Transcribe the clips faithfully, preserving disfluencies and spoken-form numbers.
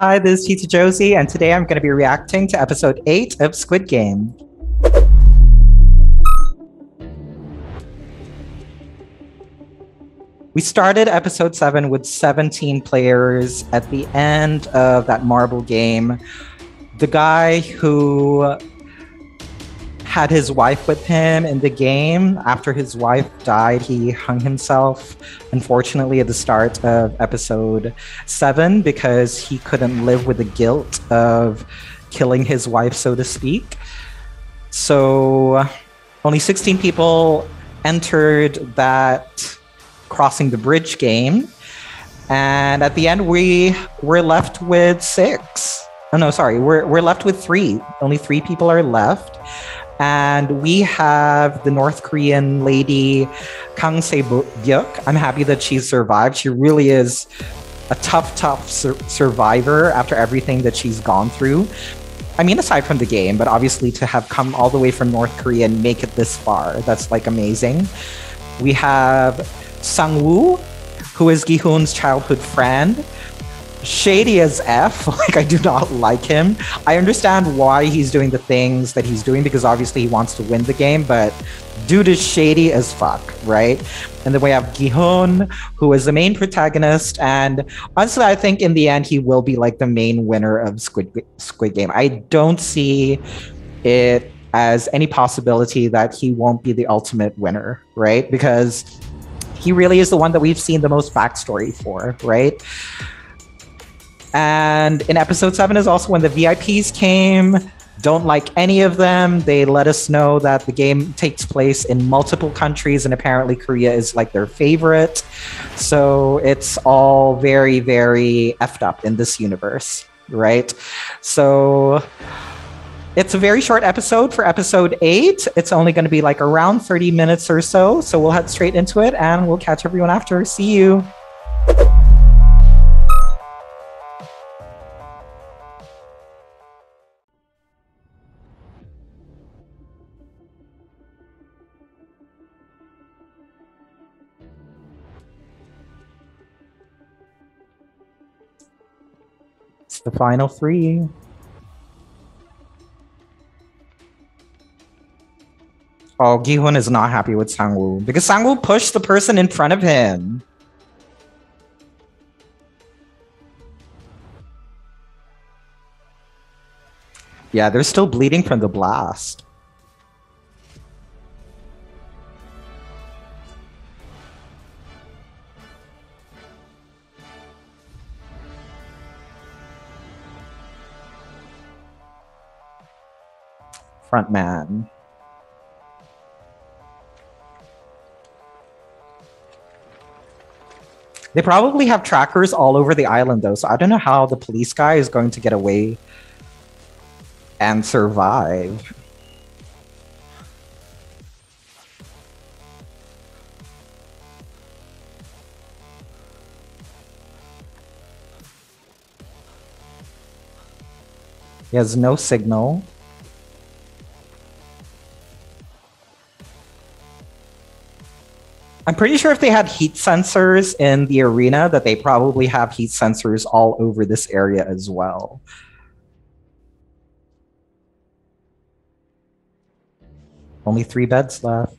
Hi, this is Tita Josie, and today I'm going to be reacting to episode eight of Squid Game. We started episode seven with seventeen players at the end of that marble game. The guy who had his wife with him in the game, after his wife died, he hung himself, unfortunately, at the start of episode seven because he couldn't live with the guilt of killing his wife, so to speak. So only sixteen people entered that crossing the bridge game. And at the end, we were left with six. Oh, no, sorry. We're, we're left with three. Only three people are left. And we have the North Korean lady, Kang Se-byuk. I'm happy that she survived. She really is a tough, tough sur- survivor after everything that she's gone through. I mean, aside from the game, but obviously to have come all the way from North Korea and make it this far, that's like amazing. We have Sang-woo, who is Gi-hoon's childhood friend. Shady as F. Like, I do not like him. I understand why he's doing the things that he's doing because obviously he wants to win the game, but dude is shady as fuck, right? And then we have Gi-hoon, who is the main protagonist, and honestly, I think in the end he will be like the main winner of Squid Squid Game. I don't see it as any possibility that he won't be the ultimate winner, right? Because he really is the one that we've seen the most backstory for, right? And in episode seven is also when the V I Ps came. Don't like any of them. They let us know that the game takes place in multiple countries and apparently Korea is like their favorite. So it's all very, very effed up in this universe, right? So it's a very short episode for episode eight. It's only going to be like around thirty minutes or so. So we'll head straight into it and we'll catch everyone after. See you. It's the final three. Oh, Gi-hoon is not happy with Sang-woo because Sang-woo pushed the person in front of him. Yeah, they're still bleeding from the blast. Front man. They probably have trackers all over the island though, so I don't know how the police guy is going to get away and survive. He has no signal. I'm pretty sure if they had heat sensors in the arena, that they probably have heat sensors all over this area as well. Only three beds left.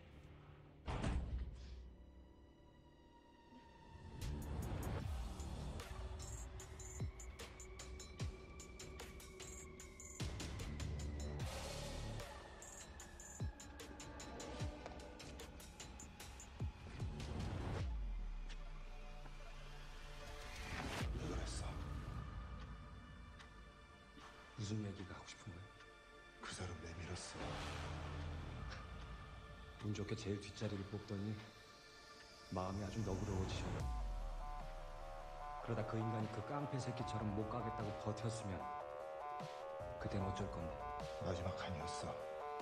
무슨 얘기가 하고 싶은 거야? 그 사람 내밀었어. 운 좋게 제일 뒷자리를 뽑더니 마음이 아주 너그러워지셔. 그러다 그 인간이 그 깡패 새끼처럼 못 가겠다고 버텼으면 그땐 어쩔 건데? 마지막 한이었어.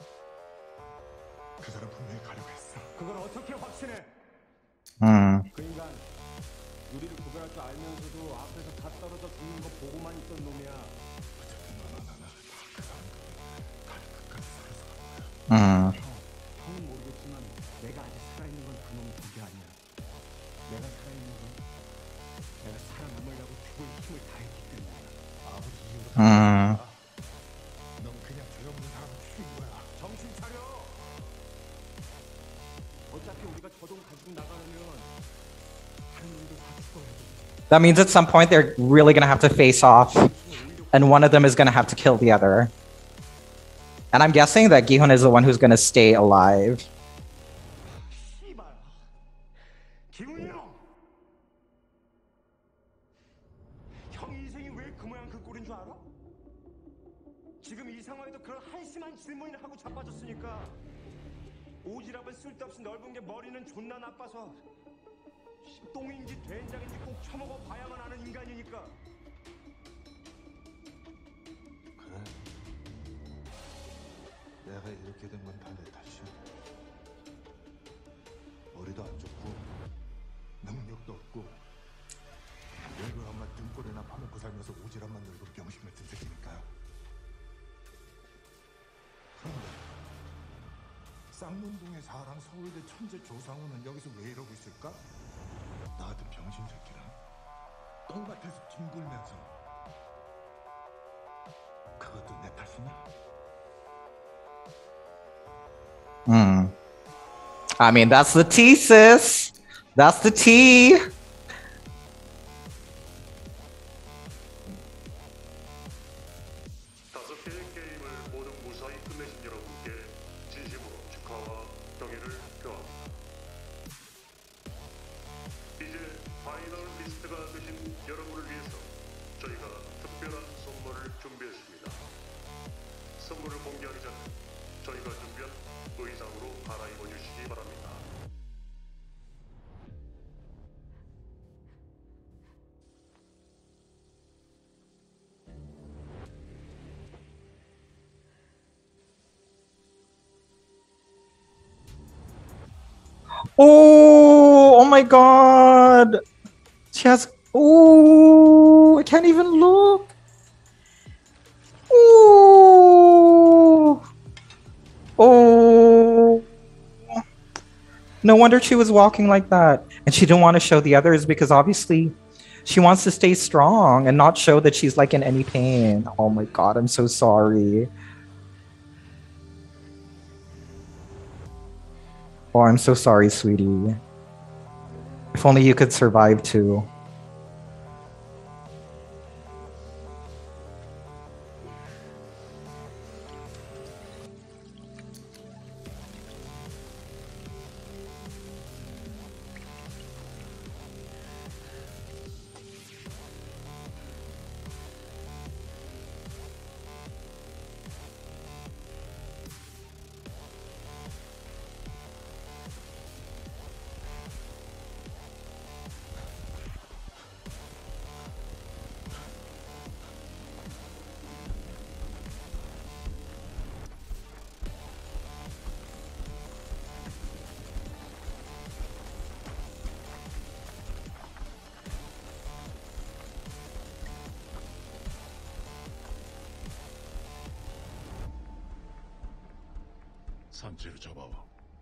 그 사람 분명히 가려고 했어. 그걸 어떻게 확신해? 음. 그 인간 우리를 구별할 줄 알면서도 앞에서 다 떨어져 죽는 거 보고만 있던 놈이야. 어쨌든 너나 나나 다그 사람 다리 끝까지 살아서 가는 거야. 음. 형은 모르겠지만 내가 아직 살아있는 건 그놈 그게 아니야. 내가 살아있는 건 내가 살아남으려고 죽을 힘을 다했기 때문이야. 음. 넌 그냥 저없는 사람 죽인 거야. 정신 차려. 어차피 우리가 저돈 가지고 나가려면 다른 놈도 다 죽어야 돼. That means at some point they're really gonna have to face off, and one of them is gonna have to kill the other. And I'm guessing that Gihun is the one who's gonna stay alive. 씨발. 기훈이 형. 형 인생이 왜 그 모양 그 꼴인 줄 알아? 지금 이 상황에도 그런 한심한 질문을 하고 자빠졌으니까 오지랖은 쓸데없이 넓은 게 머리는 존나 나빠서 똥인지 된장인지 꼭 처먹어 봐야만 아는 인간이니까. 그래. 내가 이렇게 된 건 다 내 탓이야. 머리도 안 좋고 능력도 없고 늙은 엄마 등골에나 파먹고 살면서 오지랖만 늙은 병신 같은 새끼니까요. 그런데 쌍문동의 사랑 서울대 천재 조상우는 여기서 왜 이러고 있을까? 나 같은 병신 새끼랑 똥밭에서 뒹굴면서 그것도 내 탓이냐? Hmm. I mean, that's the tea, sis. That's the tea. 다섯 개의 게임을 모두 무사히 끝내신 여러분께 진심으로 축하와 경의를 표합니다. 이제 파이널 리스트가 되신 여러분을 위해서 저희가 특별한 선물을 준비했습니다. 선물을 공개하기 전에 저희가 준비한 의상으로 갈아입어 주시기 바랍니다. Oh, oh my god. She has. Oh, I can't even look. Oh. Oh. No wonder she was walking like that. And she didn't want to show the others because obviously she wants to stay strong and not show that she's like in any pain. Oh my god, I'm so sorry. Oh, I'm so sorry, sweetie. If only you could survive too. 산채를 잡아와.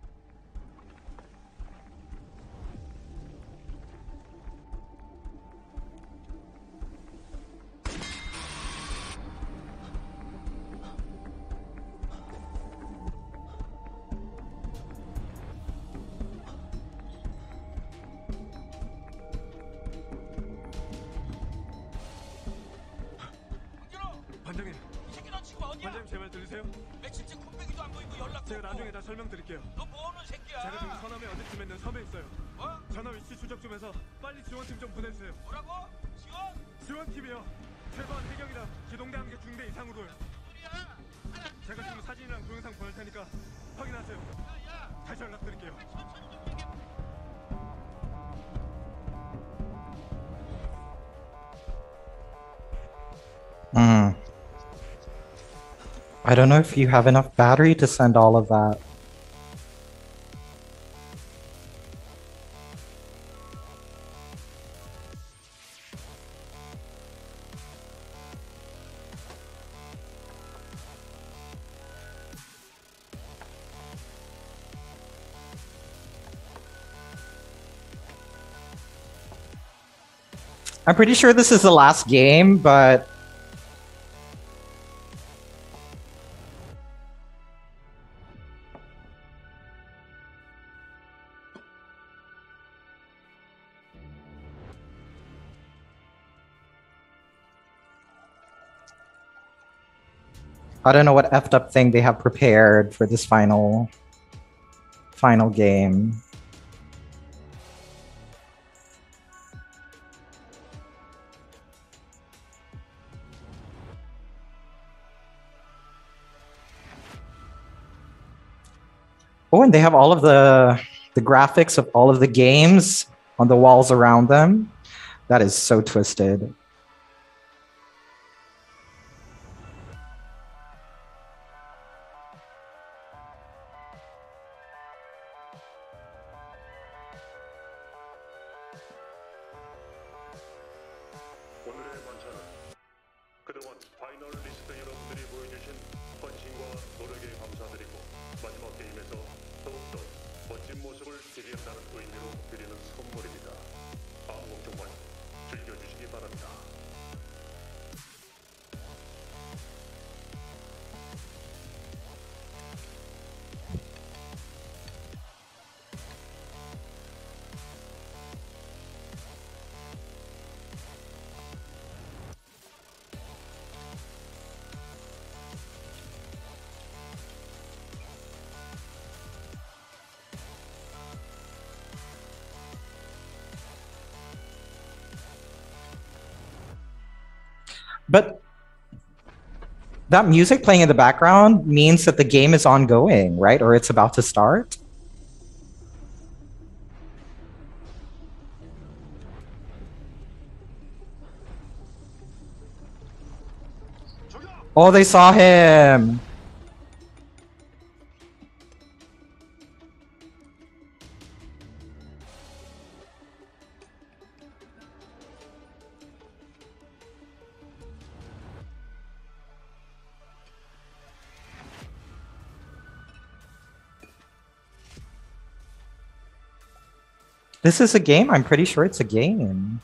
반장님, 이 새끼 너 지금 어디야? 반장님 제 말 들리세요? 왜 진짜 콤백이도 안 보이고 연락도 제가 없고. 나중에 다 설명드릴게요. 너 뭐하는 새끼야? 제가 지금 서남에 어디쯤에 있는 섬에 있어요. 뭐? 전화 위치 추적 좀 해서 빨리 지원팀 좀 보내주세요. 뭐라고? 지원? 지원팀이요. 최소한 해경이랑 기동대 함께 중대 이상으로요. 소리야? 하나 제가 지금 사진이랑 동영상 보낼 테니까 확인하세요. 야, 다시 연락드릴게요. 천천히 좀 이렇게. Hmm. I don't know if you have enough battery to send all of that. I'm pretty sure this is the last game, but I don't know what effed up thing they have prepared for this final final game. Oh, and they have all of the the graphics of all of the games on the walls around them. That is so twisted. 오늘의 관찰은 그동안 파이널리스트 여러분들이 보여주신 헌신과 노력에 감사드리고 마지막 게임에서 더욱더 멋진 모습을 기대한다는 의미로 드리는 선물입니다. 방송 정말 즐겨주시기 바랍니다. But that music playing in the background means that the game is ongoing, right? Or it's about to start. Oh, they saw him. This is a game? I'm pretty sure it's a game.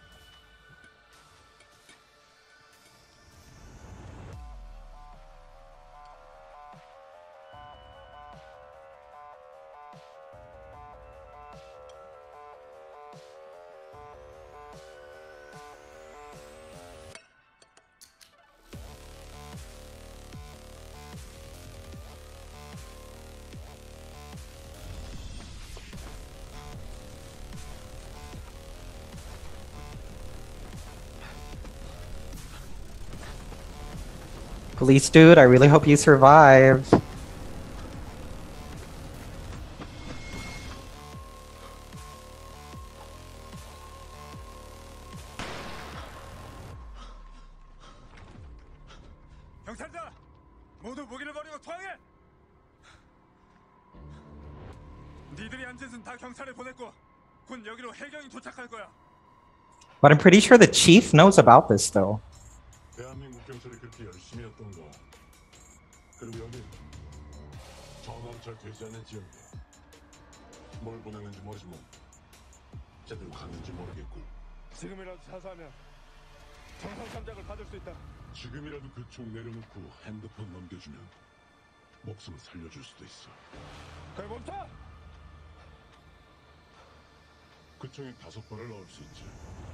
Police dude, I really hope you survive. 경찰들! 모두 무기를 버리고 투항해! 니들이 한 짓은 다 경찰에 보냈고 곧 여기로 해경이 도착할 거야. But I'm pretty sure the chief knows about this though. 대한민국 경찰이 그렇게 열심히 했던가. 그리고 여기 전화도 잘 되지 않는 지역이야. 뭘 보냈는지 모르지만 제대로 갔는지 모르겠고. 지금이라도 자수하면 정상 참작을 받을 수 있다. 지금이라도 그 총 내려놓고 핸드폰 넘겨주면 목숨을 살려줄 수도 있어. 그래 멈춰! 그 총에 다섯 발을 넣을 수 있지.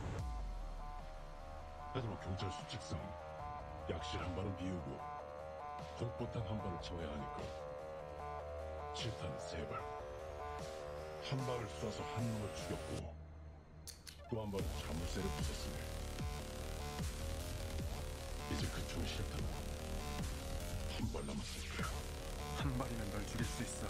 하지만 경찰 수칙상 약실 한 발은 비우고 공포탄 한 발을 쳐야 하니까 실탄은 세 발. 한 발을 쏴서 한 놈을 죽였고 또 한 발은 자물쇠를 부쉈으니 이제 그 총 실탄은 한 발 남았을 거야. 한 발이면 널 죽일 수 있어.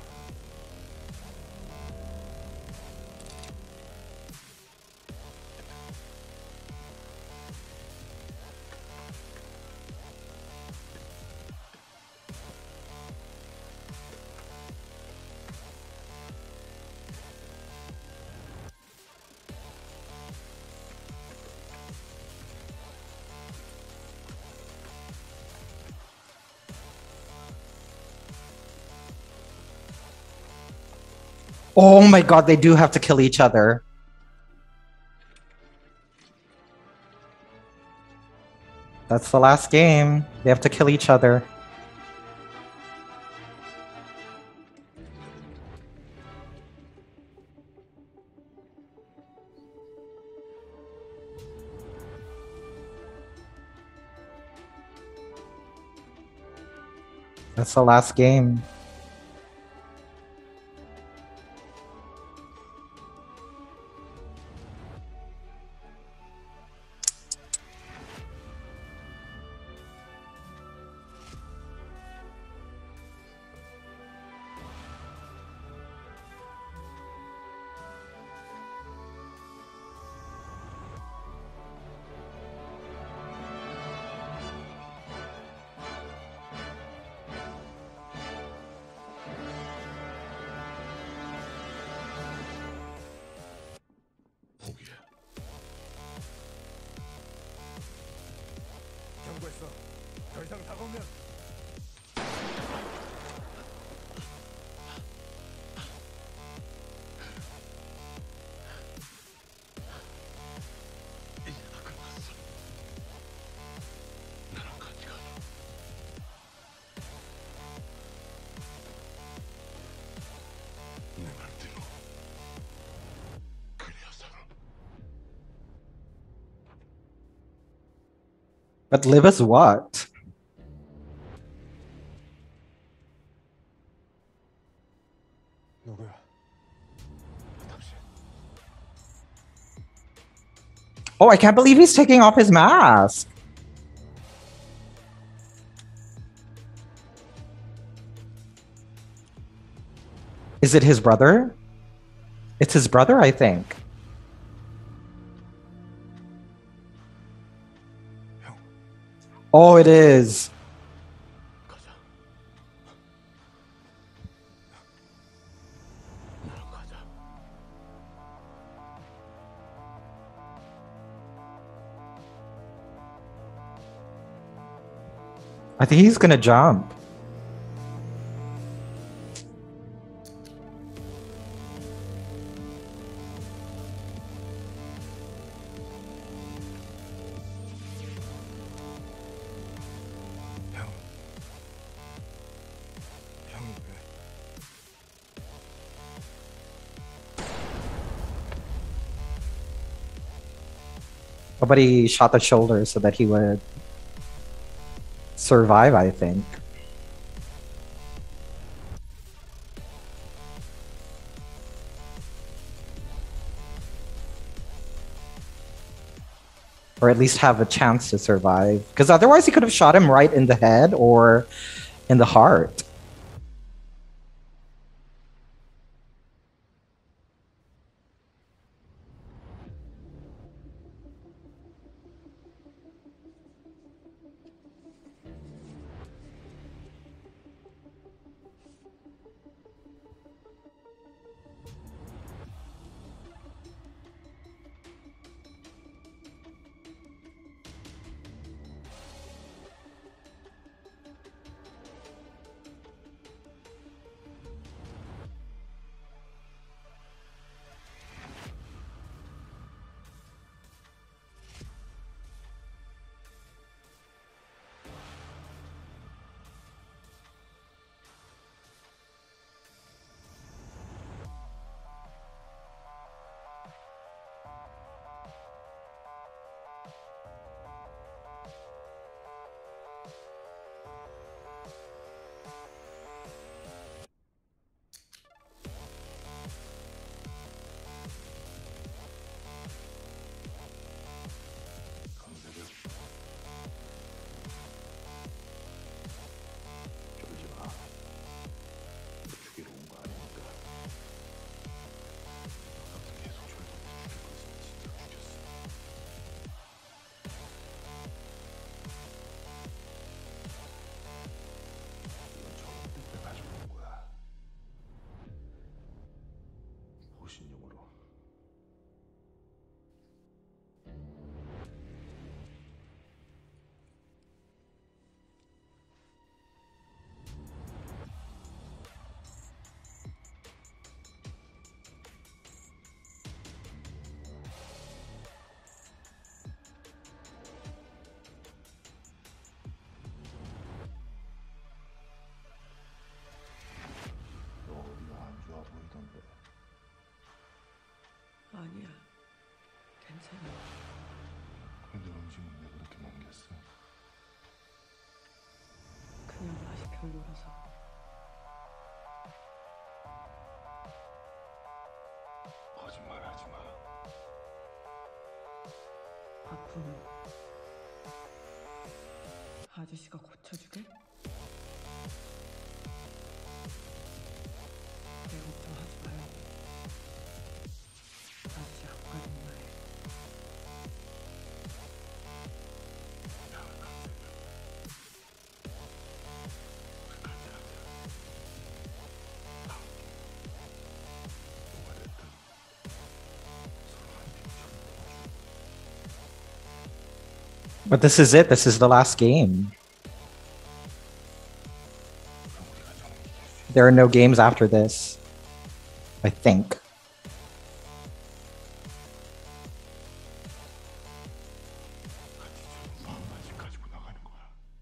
Oh my god, they do have to kill each other. That's the last game. They have to kill each other. That's the last game. 포기해. 경고했어. 더 이상 다가오면 이제 다 끝났어. 나랑 같이 가자. 내 말대로. 그래야 살아. But live as what? 누구야? 당신. Oh, I can't believe he's taking off his mask. Is it his brother? It's his brother, I think. 형, Oh, it is. 가자. 나랑 가자. I think he's gonna jump. 형. 형이 왜? Nobody shot the shoulder so that he would survive, I think. Or at least have a chance to survive. Because otherwise he could have shot him right in the head or in the heart. 놀아서. 거짓말하지 마. 아프면 아저씨가 고쳐주게? 내 걱정하지 마요. 아저씨 아까는 말. But this is it. This is the last game. There are no games after this, I think. 마음까지 가지고 나가는 거야.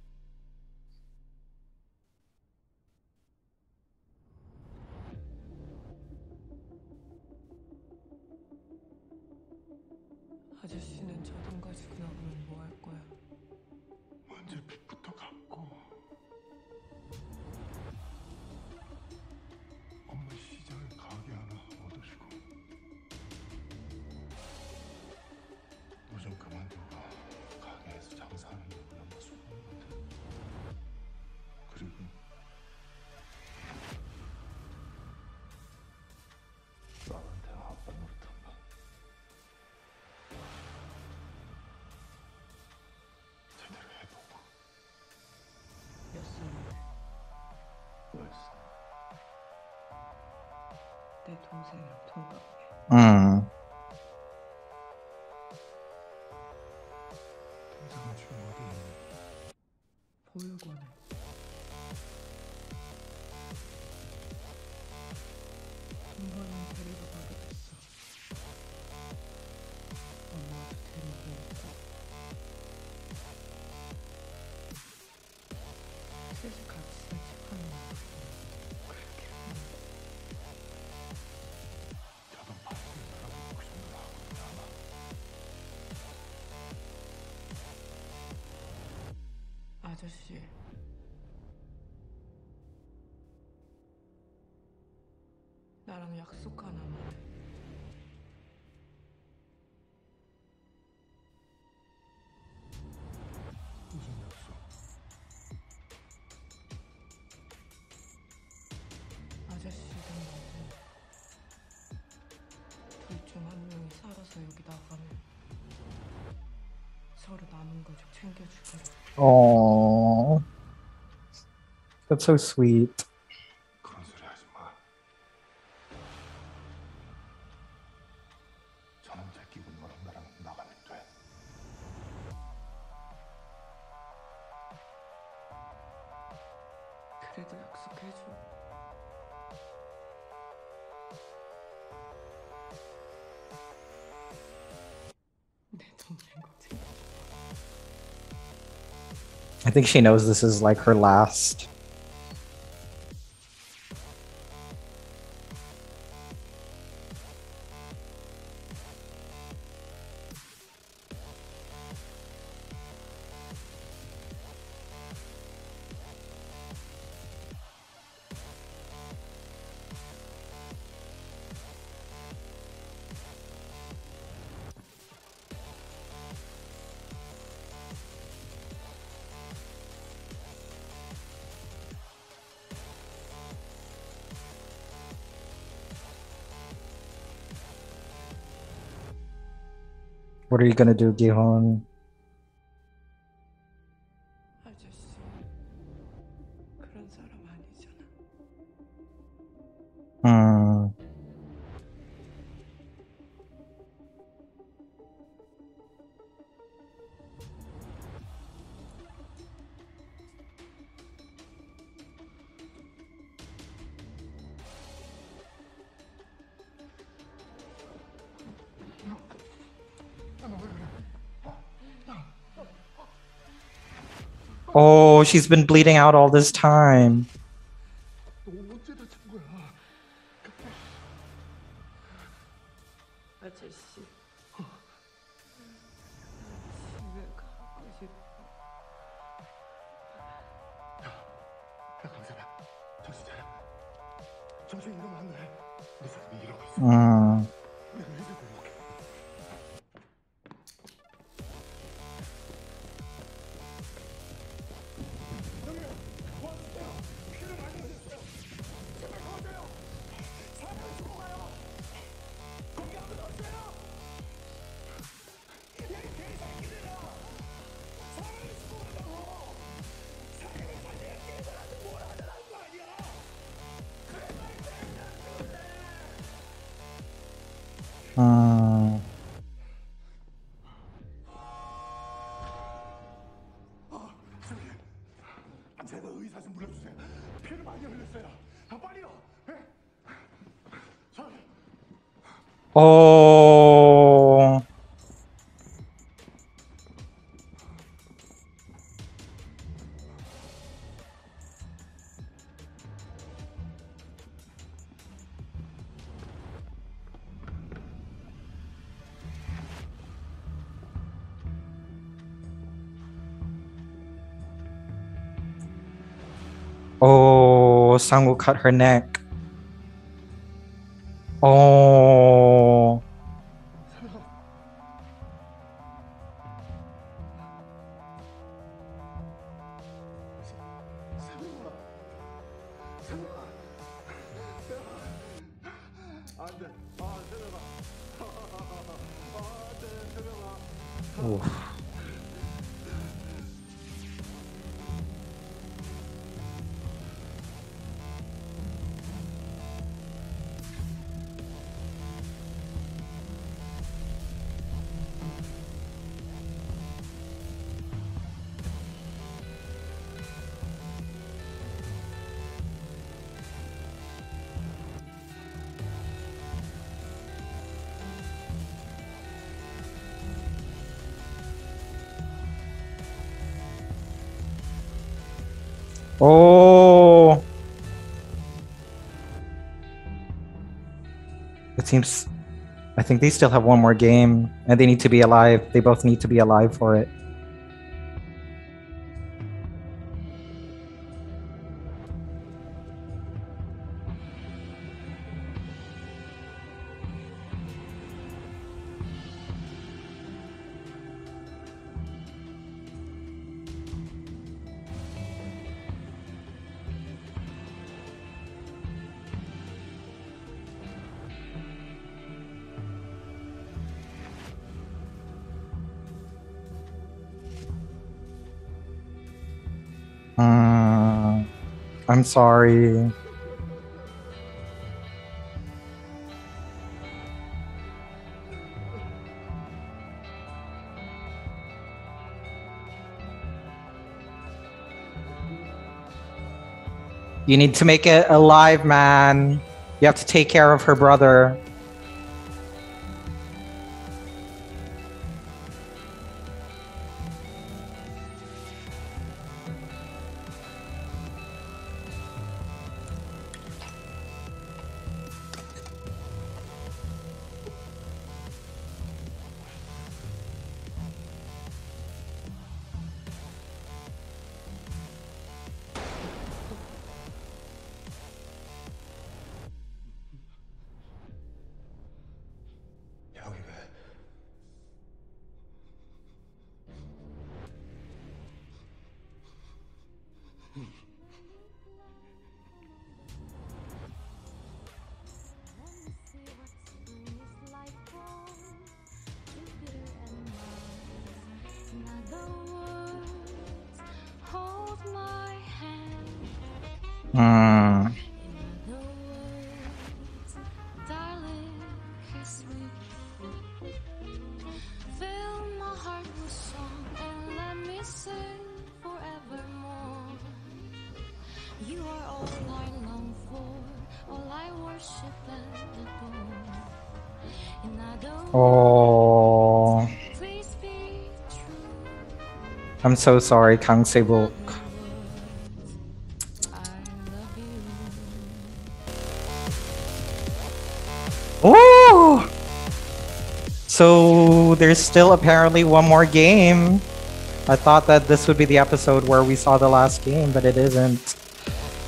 아저씨는 저 돈 가지고 나가면 뭐 할 거야? 먼저 빚부터 갚고 엄마 시장에 가게 하나 얻으시고 노점 그만두고 가게에서 장사하는 게 우리 엄마 소원인데 그리고 나한테 아빠 노릇한 거 제대로 해보고 몇 살인데? 뭐였어? 내 동생이랑 동갑이야. Mm. 동생은 지금 어디 있니? 보육원에. 돈 벌면 데리러 가게 됐어. 엄마도 데리고 오고. 셋이 같이 산책하는 거 그렇게 하는데. 자동 파스라고 그 정도로 하고 있나 아마 아저씨. 나랑 약속 하나만 해. 무슨 약속? 아저씨든 뭐든 둘 중 한 명이 살아서 여기 나가면 서로 남은 거 좀 챙겨주기로. Oh, that's so sweet. 그런 소리 하지 마. 저놈 새끼 너랑 나랑 나가면 돼. 그래도 약속해줘. 내 동생 거 챙겨줘. I think she knows this is like her last. What are you gonna do, Gihon? 아저씨 그런 사람 아니잖아. Hmm. Oh, she's been bleeding out all this time. 너 언제 다친 거야? 아저씨 집에 가고 싶어. 강사라, 정신 차려. 정신 이러면 안 돼. 우리 사람이 이러고 있어. Mm. 내가 해줄 거 먹게. 형님, 왔어요. 피를 많이 흘렸어요. 제발 도와줘요. 사람이 죽어가요. 거기 아무도 없어요. 야, 이 개새끼들아. 사람이 죽어간다고. 사람이 자기가 개들한테 뭘 하자라는 거 아니야. 그래, 말이 되면 죽을래. Mm. 저기, 제가 의사 좀 불러주세요. 피를 많이 흘렸어요. 아, 빨리요. 예? 저기. Oh. Oh, Sang cut her neck. Oh. 세명아, 세명아, 안 돼. 아, 세명아. 아, 안 돼, 세명아. Oof. Oh. It seems. I think they still have one more game, and they need to be alive. They both need to be alive for it. Mm, I'm sorry. You need to make it alive, man. You have to take care of her brother. 여기 왜? Hmm. You are all I long for, all I worship and adore. And I don't Oh, please be true. I'm so sorry, Kang Se-bok. I love you. Oh! So there's still apparently one more game. I thought that this would be the episode where we saw the last game, but it isn't.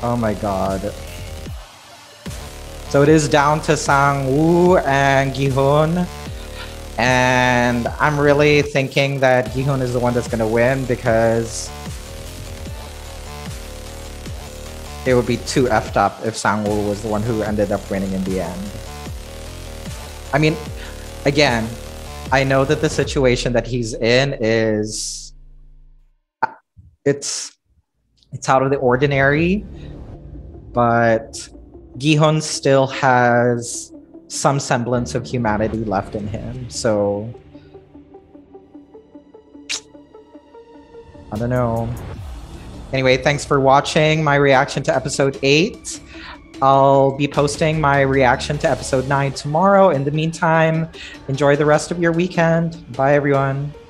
Oh my god. So it is down to Sang-woo and Gi-hun. And I'm really thinking that Gi-hun is the one that's gonna win because it would be too effed up if Sang-woo was the one who ended up winning in the end. I mean, again, I know that the situation that he's in is it's it's out of the ordinary, but Gi-hun still has some semblance of humanity left in him. So I don't know. Anyway, thanks for watching my reaction to episode eight. I'll be posting my reaction to episode nine tomorrow. In the meantime, enjoy the rest of your weekend. Bye, everyone.